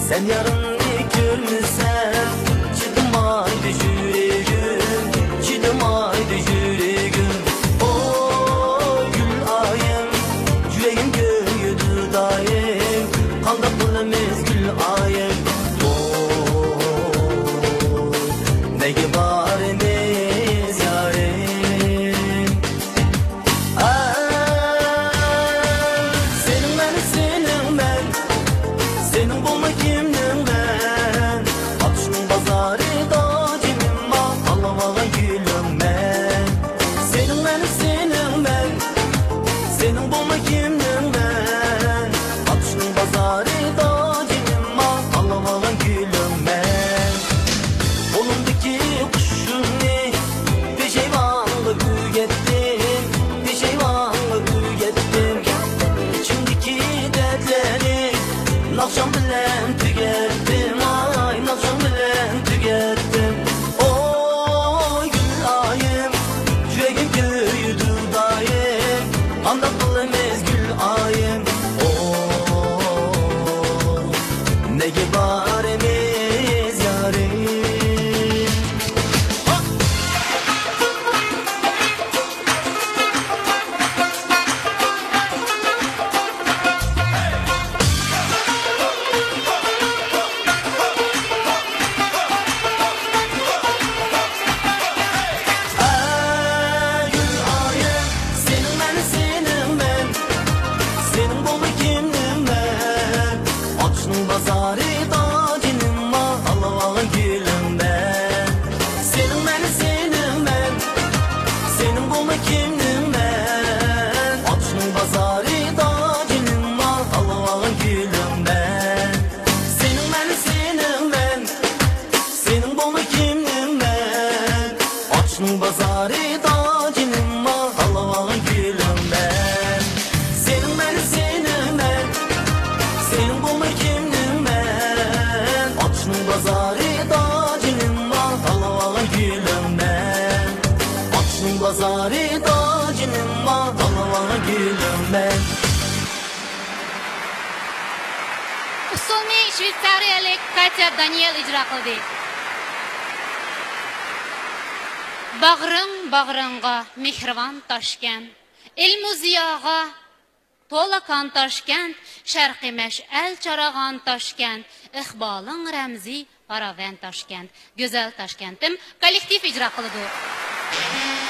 Sen yarını görmesen çıkmaydı yüreğim, çıkmaydı yüreğim. O gül ayım, yüreğim göğüdü daim, kaldı bulumuz gül ayım. Ne gibarimiz yarim. Senin ben, senin bulma kimdim ben. Atışın bazarı da cimim var, Allah'a gülüm ben. Senin ben, senin bulma kimdim ben. Atışın bazarı da cimim var, Allah'a gülüm ben. Kolumdaki kuşunu peşeyvanla büyüttim, peşeyvanla büyüttim. İçimdeki dertleri nakşam bilen tükettim, ay nakşam bilen tükettim. Oy gül ayım, yüreğim göğüdü daim, anda bulunmaz gül ayım. Oy ne gibarimiz yarim. Senin bulma kimdim ben. Açlığın bazarı da cinim var, Allah'a gülüm ben. Senin ben, senin bulma kimdim ben. Açlığın bazarı da cinim var, Allah'a gülüm ben. Senin ben, senin bulma kimdim ben. Açlığın bazarı da cinim var, Allah'a gülüm ben. Senin ben, senin bulma kimdim ben. Açlığın bazarı da cinim var, Allah'a gülüm ben. Açlığın bazarı da cinim var, Allah'a gülüm ben. Usulni Shvetsariyalik Katya Daniel icra qildi. Bag'ring bag'ringga mehribon Toshkent, ilmu ziyoga to'la kan Toshkent, sharqiy mash'al charag'on Toshkent, iqboling ramziy paravan Toshkent. Go'zal Toshkentim kollektiv ijro qildi.